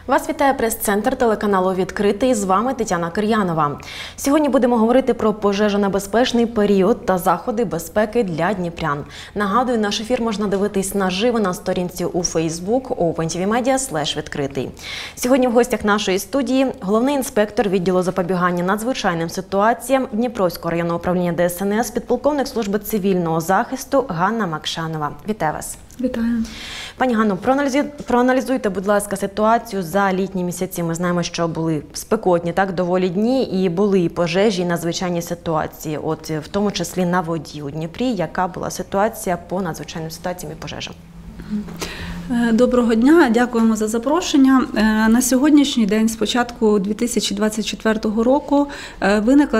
Вас вітає прес-центр телеканалу «Відкритий». З вами Тетяна Кир'янова. Сьогодні будемо говорити про пожежонебезпечний період та заходи безпеки для дніпрян. Нагадую, наш ефір можна дивитись наживо на сторінці у Facebook opentvmedia/відкритий. Сьогодні в гостях нашої студії головний інспектор відділу запобігання надзвичайним ситуаціям Дніпровського районного управління ДСНС, підполковник служби цивільного захисту Ганна Макшанова. Вітаю вас. Вітаю. Пані Ганно, проаналізуйте, будь ласка, ситуацію за літні місяці. Ми знаємо, що були спекотні, доволі дні, і були пожежі, і надзвичайні ситуації, в тому числі на воді у Дніпрі. Яка була ситуація по надзвичайним ситуаціям і пожежам? Доброго дня, дякуємо за запрошення. На сьогоднішній день, з початку 2024 року, виникла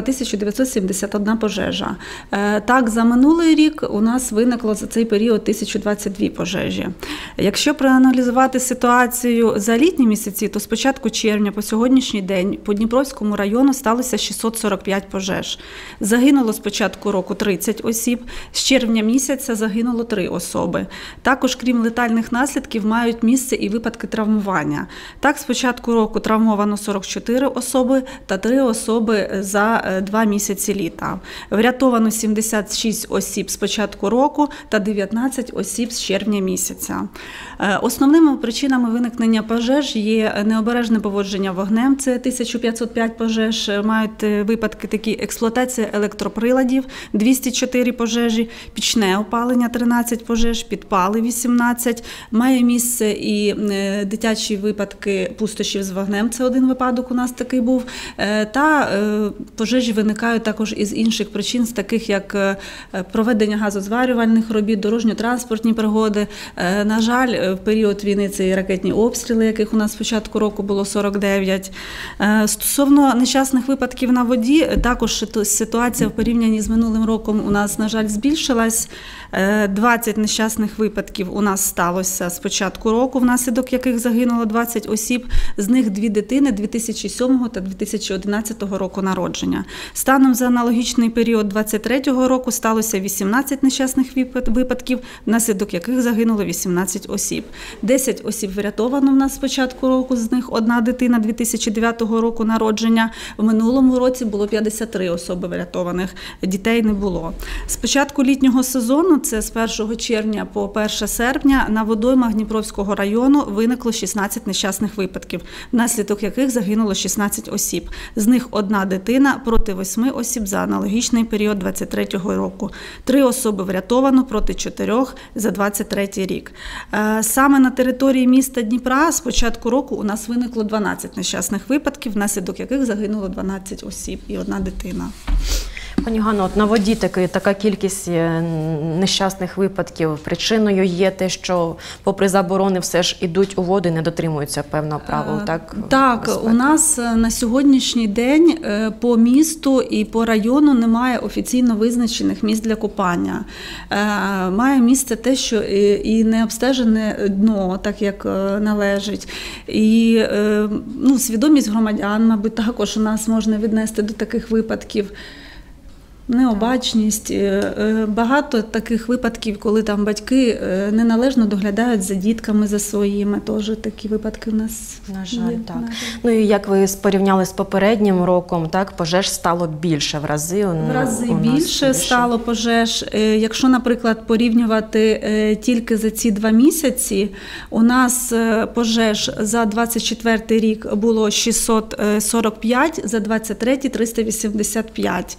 1971 пожежа. Так, за минулий рік у нас виникло за цей період 1022 пожежі. Якщо проаналізувати ситуацію за літні місяці, то з початку червня по сьогоднішній день по Дніпровському району сталося 645 пожеж. Загинуло з початку року 30 осіб, з червня місяця загинуло 3 особи. Також, крім летальних наслідків, мають місце і випадки травмування. Так, з початку року травмовано 44 особи та 3 особи за 2 місяці літа. Врятовано 76 осіб з початку року та 19 осіб з червня місяця. Основними причинами виникнення пожеж є необережне поводження вогнем, це 1505 пожеж, мають випадки такі: експлуатація електроприладів, 204 пожежі, пічне опалення, 13 пожеж, підпали, 18, має місце і дитячі випадки пустощів з вогнем, це один випадок у нас такий був, та пожежі виникають також із інших причин, з таких як проведення газозварювальних робіт, дорожньо-транспортні пригоди. На жаль, в період війни це і ракетні обстріли, яких у нас з початку року було 49. Стосовно нещасних випадків на воді, також ситуація в порівнянні з минулим роком у нас, на жаль, збільшилась. 20 нещасних випадків у нас сталося з початку року, внаслідок яких загинуло 20 осіб, з них 2 дитини 2007 та 2011 року народження. Станом за аналогічний період 2023 року сталося 18 нещасних випадків, внаслідок яких загинуло 18 осіб. 10 осіб врятовано в нас з початку року, з них 1 дитина 2009 року народження. В минулому році було 53 особи врятованих, дітей не було. З початку літнього сезону, це з 1 червня по 1 серпня, на водоймах Дніпровського району виникло 16 нещасних випадків, внаслідок яких загинуло 16 осіб. З них 1 дитина проти 8 осіб за аналогічний період 2023 року. 3 особи врятовано проти 4 за 2023 рік. Саме на території міста Дніпра з початку року у нас виникло 12 нещасних випадків, внаслідок яких загинуло 12 осіб і 1 дитина. Пані Ганно, на воді така кількість нещасних випадків. Причиною є те, що попри заборони все ж ідуть у воду і не дотримуються певного правил, так? Так, безпеки. У нас на сьогоднішній день по місту і по району немає офіційно визначених місць для купання. Має місце те, що і не обстежене дно, так як належить. І свідомість громадян, мабуть, також у нас можна віднести до таких випадків. Необачність. Багато таких випадків, коли там батьки неналежно доглядають за дітками, за своїми. Теж такі випадки в нас на жаль, є. так. Ну і як ви порівняли з попереднім роком, так, пожеж стало більше в рази? В рази більше стало пожеж. Якщо, наприклад, порівнювати тільки за ці 2 місяці, у нас пожеж за 24 рік було 645, за 23 – 385.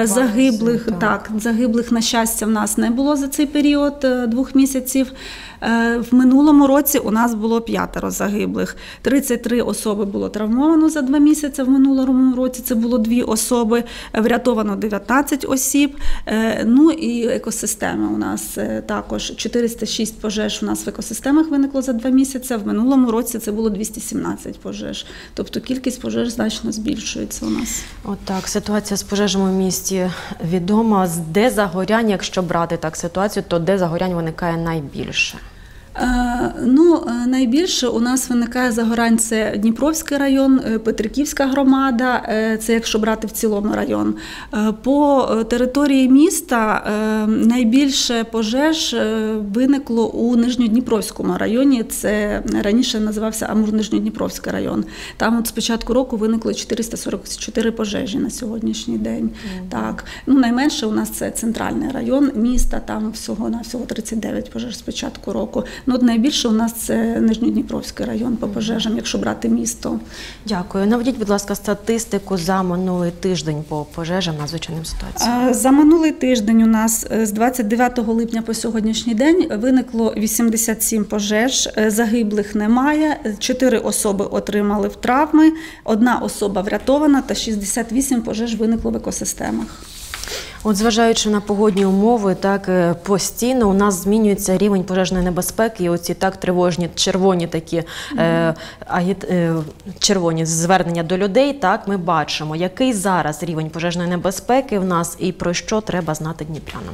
Загиблих, на щастя, в нас не було за цей період 2 місяців. В минулому році у нас було 5 загиблих. 33 особи було травмовано за 2 місяці, в минулому році це було 2 особи, врятовано 19 осіб. Ну і екосистеми у нас також 406 пожеж у нас в екосистемах виникло за 2 місяці, в минулому році це було 217 пожеж. Тобто кількість пожеж значно збільшується у нас. Отак, ситуація з пожежами в місті відома. Де загоряння, якщо брати так ситуацію, то де загорянь виникає найбільше? Найбільше у нас виникає загорань – це Дніпровський район, Петриківська громада, це якщо брати в цілому район. По території міста найбільше пожеж виникло у Нижньодніпровському районі, це раніше називався Амур-Нижньодніпровський район. Там з початку року виникло 444 пожежі на сьогоднішній день. Так. Найменше у нас це центральний район міста, там всього 39 пожеж з початку року. Найбільше у нас це Нижньодніпровський район по пожежам, якщо брати місто. Дякую. Наведіть, будь ласка, статистику за минулий тиждень по пожежам, надзвичайним ситуаціям. За минулий тиждень у нас з 29 липня по сьогоднішній день виникло 87 пожеж, загиблих немає, 4 особи отримали травми, 1 особа врятована та 68 пожеж виникло в екосистемах. От зважаючи на погодні умови, так постійно у нас змінюється рівень пожежної небезпеки, і оці так тривожні червоні такі червоні звернення до людей, так ми бачимо, який зараз рівень пожежної небезпеки в нас і про що треба знати дніпрянам.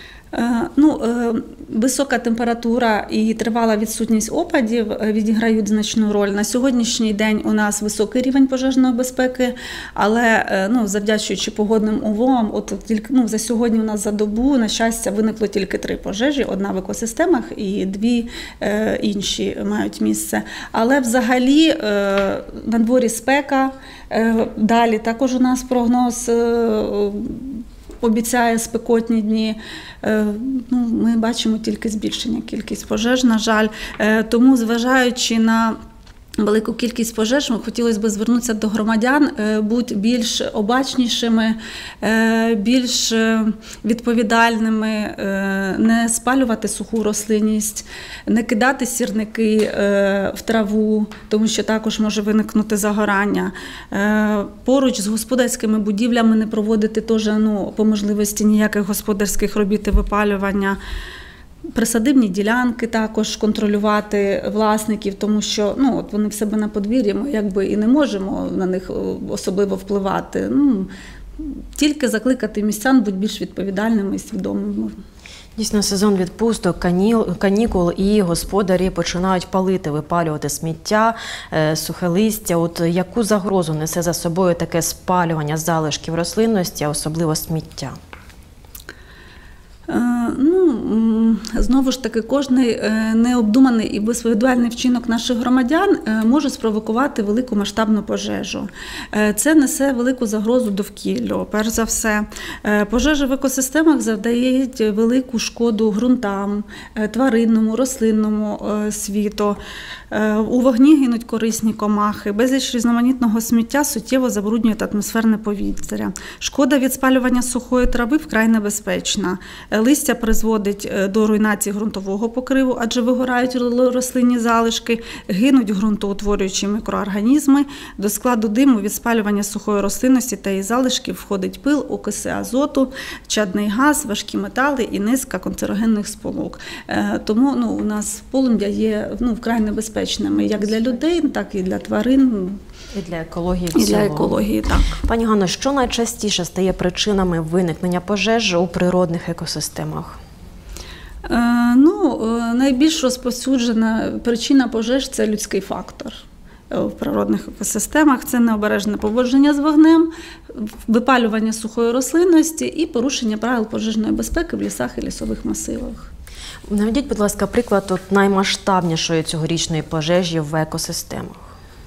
Висока температура і тривала відсутність опадів відіграють значну роль. На сьогоднішній день у нас високий рівень пожежної безпеки, але завдячуючи погодним умовам, за сьогодні у нас за добу, на щастя, виникло тільки 3 пожежі, 1 в екосистемах і 2 інші мають місце. Але взагалі на дворі спека, далі також у нас прогноз обіцяє спекотні дні. Ми бачимо тільки збільшення кількість пожеж, на жаль. Тому, зважаючи на велику кількість пожеж, хотілося б звернутися до громадян, бути більш обачнішими, більш відповідальними, не спалювати суху рослинність, не кидати сірники в траву, тому що також може виникнути загорання. Поруч з господарськими будівлями не проводити теж, по можливості ніяких господарських робіт і випалювання. Присадибні ділянки також контролювати власників, тому що вони в себе на подвір'ї, ми і не можемо на них особливо впливати. Тільки закликати містян бути більш відповідальними і свідомими. Дійсно, сезон відпусток, канікул, і господарі починають палити, випалювати сміття, сухе листя. От яку загрозу несе за собою таке спалювання залишків рослинності, а особливо сміття? Знову ж таки, кожний необдуманий і безвідповідальний вчинок наших громадян може спровокувати велику масштабну пожежу. Це несе велику загрозу довкіллю. Перш за все, пожежі в екосистемах завдають велику шкоду ґрунтам, тваринному, рослинному світу. У вогні гинуть корисні комахи, безліч різноманітного сміття суттєво забруднює атмосферне повітря. Шкода від спалювання сухої трави вкрай небезпечна. Листя призводить до руйнації ґрунтового покриву, адже вигорають рослинні залишки, гинуть ґрунтоутворюючі мікроорганізми. До складу диму від спалювання сухої рослинності та її залишків входить пил, окиси азоту, чадний газ, важкі метали і низка канцерогенних сполук. Тому у нас полум'я є вкрай небезпечними як для людей, так і для тварин. І для екології в цілому. І для екології, так. Пані Ганно, що найчастіше стає причинами виникнення пожеж у природних екосистемах? Найбільш розповсюджена причина пожеж – це людський фактор. В природних екосистемах це необережне поводження з вогнем, випалювання сухої рослинності і порушення правил пожежної безпеки в лісах і лісових масивах. Наведіть, будь ласка, приклад наймасштабнішої цьогорічної пожежі в екосистемах.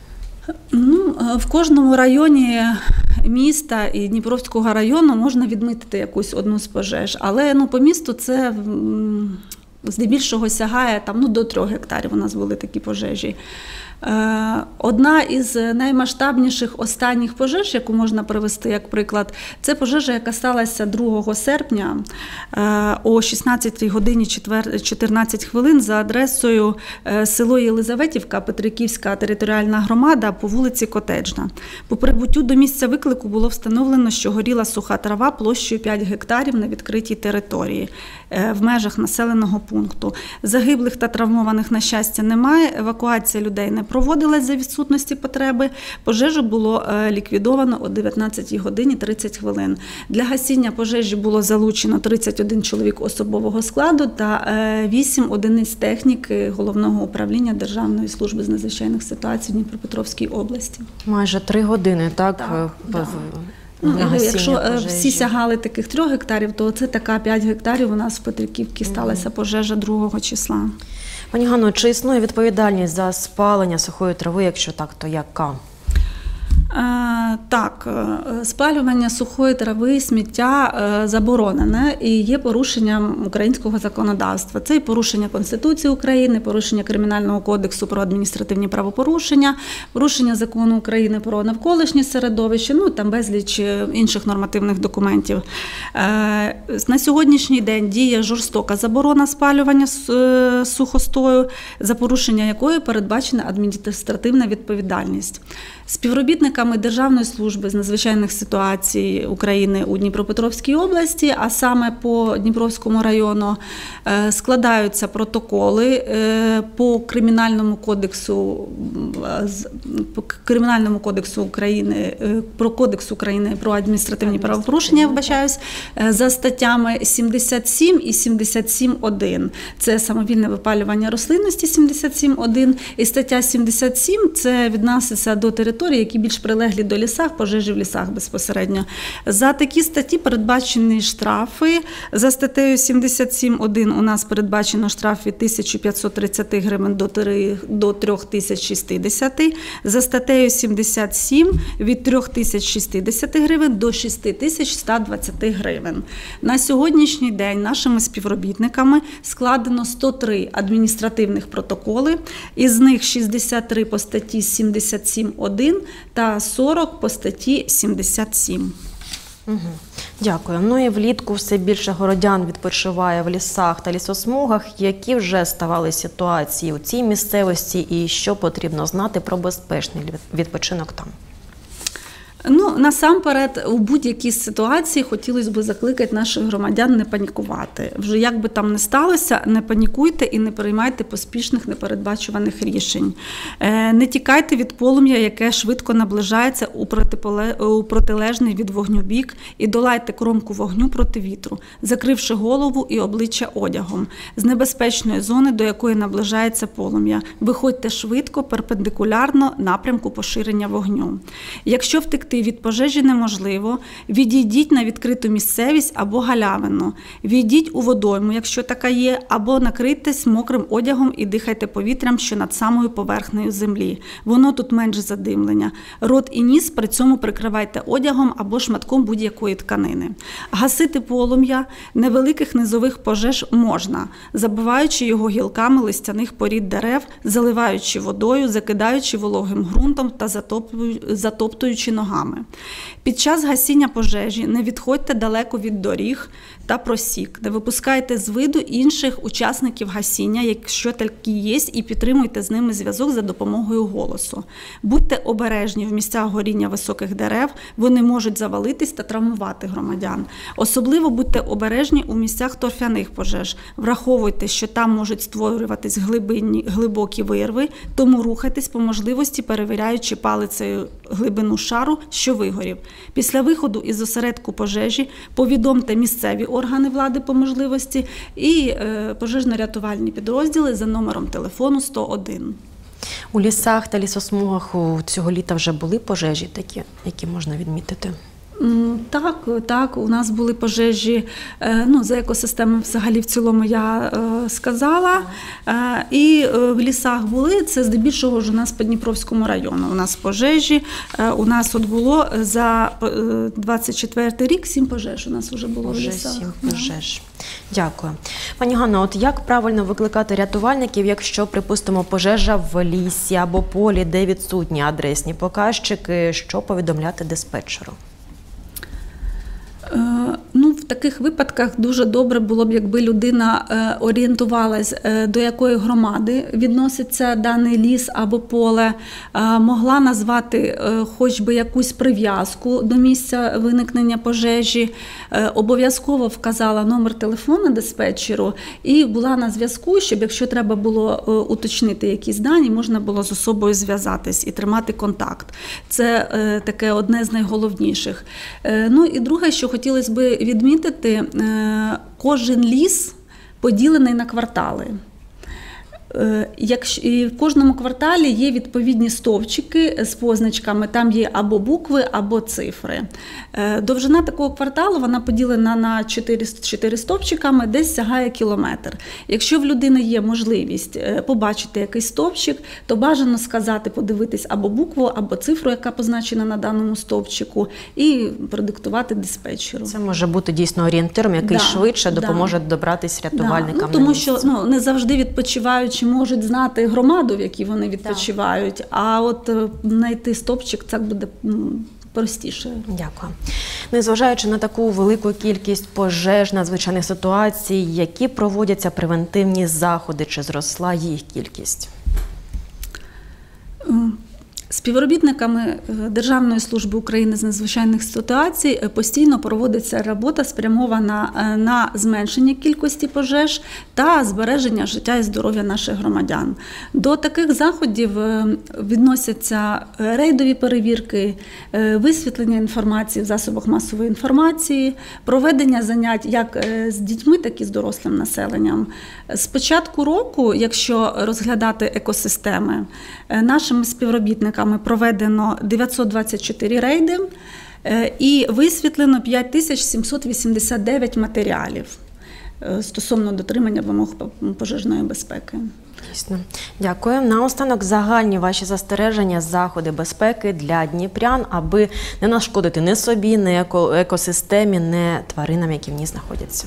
В кожному районі міста і Дніпровського району можна відмітити якусь одну з пожеж, але по місту це здебільшого сягає до 3 гектарів у нас були такі пожежі. Одна із наймасштабніших останніх пожеж, яку можна привести як приклад, це пожежа, яка сталася 2 серпня о 16 годині 14 хвилин за адресою село Єлизаветівка, Петриківська територіальна громада по вулиці Котеджна. По прибуттю до місця виклику було встановлено, що горіла суха трава площею 5 гектарів на відкритій території в межах населеного пункту. Загиблих та травмованих, на щастя, немає, евакуація людей не проводилась за відсутності потреби. Пожежу було ліквідовано о 19 годині 30 хвилин. Для гасіння пожежі було залучено 31 чоловік особового складу та 8 одиниць техніки Головного управління Державної служби з надзвичайних ситуацій в Дніпропетровській області. Майже 3 години, так? Так. На гасіння якщо пожежі. всі сягали таких 3 гектарів, то це така 5 гектарів у нас в Петриківці сталася пожежа 2 числа. Пані Ганно, чи існує відповідальність за спалення сухої трави? Якщо так, то яка? Так, спалювання сухої трави, сміття заборонене і є порушенням українського законодавства. Це і порушення Конституції України, порушення Кримінального кодексу про адміністративні правопорушення, порушення Закону України про навколишнє середовище, там безліч інших нормативних документів. На сьогоднішній день діє жорстока заборона спалювання сухостою, за порушення якої передбачена адміністративна відповідальність. Співробітниками Державної служби з надзвичайних ситуацій України у Дніпропетровській області, а саме по Дніпровському району, складаються протоколи по Кримінальному кодексу України, про Кодекс України про адміністративні правопорушення, я вибачаюсь, за статтями 77 і 77.1. Це самовільне випалювання рослинності 77.1, і стаття 77 – це відноситься до території, які більш прилеглі до лісах, пожежі в лісах безпосередньо. За такі статті передбачені штрафи. За статтею 77.1 у нас передбачено штраф від 1530 гривень до 3060. За статтею 77 від 3060 гривень до 6120 гривень. На сьогоднішній день нашими співробітниками складено 103 адміністративних протоколи, із них 63 по статті 77.1 та 40 по статті 77. Дякую. І влітку все більше городян відпочиває в лісах та лісосмугах. Які вже ставали ситуації у цій місцевості і що потрібно знати про безпечний відпочинок там? Насамперед, у будь-якій ситуації хотілося б закликати наших громадян не панікувати. Вже як би там не сталося, не панікуйте і не приймайте поспішних непередбачуваних рішень. Не тікайте від полум'я, яке швидко наближається у протилежний від вогню бік, і долайте кромку вогню проти вітру, закривши голову і обличчя одягом. З небезпечної зони, до якої наближається полум'я, виходьте швидко, перпендикулярно напрямку поширення вогню. Якщо втекти від пожежі неможливо, відійдіть на відкриту місцевість або галявину. Відійдіть у водойму, якщо така є, або накрийтесь мокрим одягом і дихайте повітрям, що над самою поверхнею землі. Воно тут менш задимлення. Рот і ніс при цьому прикривайте одягом або шматком будь-якої тканини. Гасити полум'я невеликих низових пожеж можна, забиваючи його гілками листяних порід дерев, заливаючи водою, закидаючи вологим ґрунтом та затоптуючи ногами. Під час гасіння пожежі не відходьте далеко від доріг та просік. Не випускайте з виду інших учасників гасіння, якщо такі є, і підтримуйте з ними зв'язок за допомогою голосу. Будьте обережні в місцях горіння високих дерев, вони можуть завалитись та травмувати громадян. Особливо будьте обережні у місцях торфяних пожеж. Враховуйте, що там можуть створюватись глибокі вирви, тому рухайтесь по можливості, перевіряючи палицею глибину шару, що вигорів. Після виходу із осередку пожежі повідомте місцеві органи влади по можливості і пожежно-рятувальні підрозділи за номером телефону 101. У лісах та лісосмугах цього літа вже були пожежі такі, які можна відмітити? Так, у нас були пожежі, за екосистеми взагалі в цілому я сказала, і в лісах були, це здебільшого ж у нас по Дніпровському району. У нас пожежі, у нас було за 24 рік 7 пожеж у нас вже було в лісах. 7 пожеж. Дякую. Пані Ганно, як правильно викликати рятувальників, якщо, припустимо, пожежа в лісі або полі, де відсутні адресні показчики, що повідомляти диспетчеру? В таких випадках дуже добре було б, якби людина орієнтувалась, до якої громади відноситься даний ліс або поле, могла назвати хоч би якусь прив'язку до місця виникнення пожежі, обов'язково вказала номер телефону диспетчеру і була на зв'язку, щоб якщо треба було уточнити якісь дані, можна було з особою зв'язатись і тримати контакт. Це таке одне з найголовніших. І друге, що хотілося б відмітити, кожен ліс поділений на квартали. І в кожному кварталі є відповідні стовпчики з позначками, там є або букви, або цифри. Довжина такого кварталу, вона поділена на 4 стовпчиками, десь сягає кілометр. Якщо в людини є можливість побачити якийсь стовпчик, то бажано сказати, подивитись або букву, або цифру, яка позначена на даному стовпчику, і продиктувати диспетчеру. Це може бути дійсно орієнтиром, який швидше допоможе добратись рятувальникам. Тому що не завжди відпочиваючи можуть знати громаду, в якій вони відпочивають, а от знайти стовпчик, це буде простіше. Дякую. І зважаючи на таку велику кількість пожеж, надзвичайних ситуацій, які проводяться превентивні заходи, чи зросла їх кількість? Співробітниками Державної служби України з надзвичайних ситуацій постійно проводиться робота, спрямована на зменшення кількості пожеж та збереження життя і здоров'я наших громадян. До таких заходів відносяться рейдові перевірки, висвітлення інформації в засобах масової інформації, проведення занять як з дітьми, так і з дорослим населенням. З початку року, якщо розглядати екосистеми, нашими співробітниками проведено 924 рейди і висвітлено 5789 матеріалів стосовно дотримання вимог пожежної безпеки. Дійсно. Дякую. Наостанок загальні ваші застереження, заходи безпеки для дніпрян, аби не нашкодити ні собі, ні екосистемі, ні тваринам, які в ній знаходяться.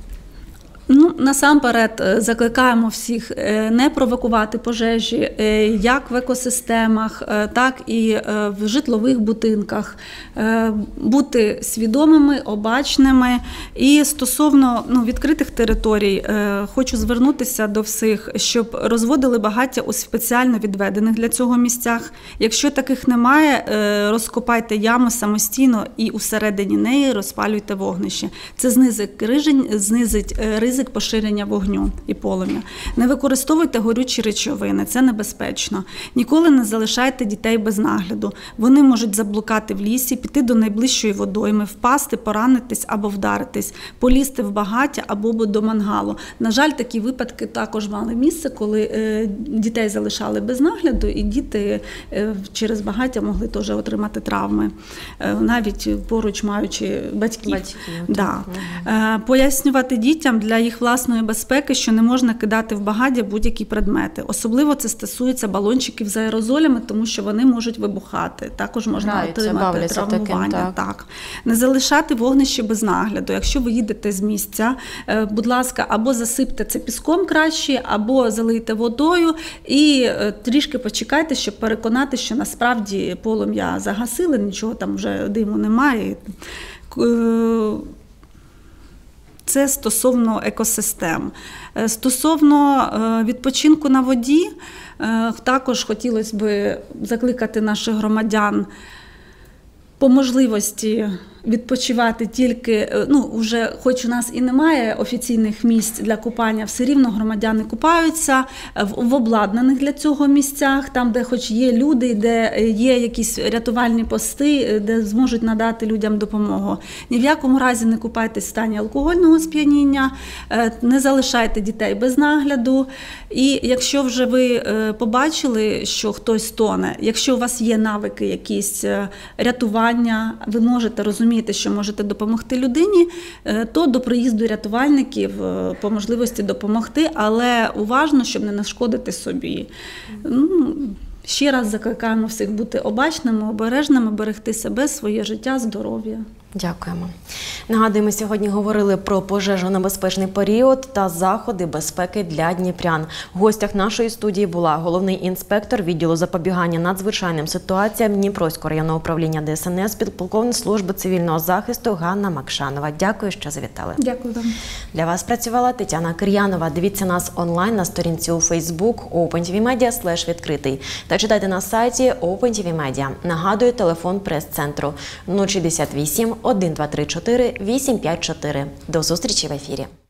Насамперед закликаємо всіх не провокувати пожежі як в екосистемах, так і в житлових будинках, бути свідомими, обачними. І стосовно відкритих територій, хочу звернутися до всіх, щоб розводили багаття у спеціально відведених для цього місцях. Якщо таких немає, розкопайте яму самостійно і усередині неї розпалюйте вогнище. Це знизить ризик поширення вогню і полум'я. Не використовуйте горючі речовини, це небезпечно. Ніколи не залишайте дітей без нагляду. Вони можуть заблукати в лісі, піти до найближчої водойми, впасти, поранитись або вдаритись, полізти в багаття або до мангалу. На жаль, такі випадки також мали місце, коли дітей залишали без нагляду, і діти через багаття могли теж отримати травми, навіть поруч маючи батьків. Пояснювати дітям для їх власної безпеки, що не можна кидати в багаття будь-які предмети. Особливо це стосується балончиків з аерозолями, тому що вони можуть вибухати. Також можна отримати травмування. Так. Не залишати вогнище без нагляду. Якщо ви їдете з місця, будь ласка, або засипте це піском краще, або залийте водою і трішки почекайте, щоб переконати, що насправді полум'я загасили, нічого там вже диму немає. Це стосовно екосистем. Стосовно відпочинку на воді, також хотілося б закликати наших громадян по можливості відпочивати тільки, вже хоч у нас і немає офіційних місць для купання, все рівно громадяни купаються в обладнаних для цього місцях, там, де хоч є люди, де є якісь рятувальні пости, де зможуть надати людям допомогу. Ні в якому разі не купайтесь в стані алкогольного сп'яніння, не залишайте дітей без нагляду. І якщо вже ви побачили, що хтось тоне, якщо у вас є навики якісь рятування, ви можете розуміти, що можете допомогти людині, то до приїзду рятувальників по можливості допомогти, але уважно, щоб не нашкодити собі. Ще раз закликаємо всіх бути обачними, обережними, берегти себе, своє життя, здоров'я. Дякуємо. Нагадуємо, сьогодні говорили про пожежонебезпечний період та заходи безпеки для дніпрян. В гостях нашої студії була головний інспектор відділу запобігання надзвичайним ситуаціям Дніпровського районного управління ДСНС, підполковник служби цивільного захисту Ганна Макшанова. Дякую, що завітали. Дякую вам. Для вас працювала Тетяна Кир'янова. Дивіться нас онлайн на сторінці у Facebook OpenTVMedia/відкритий та читайте на сайті OpenTV Media. Нагадую, телефон прес-центру 068 1234 854. До зустрічі в ефірі.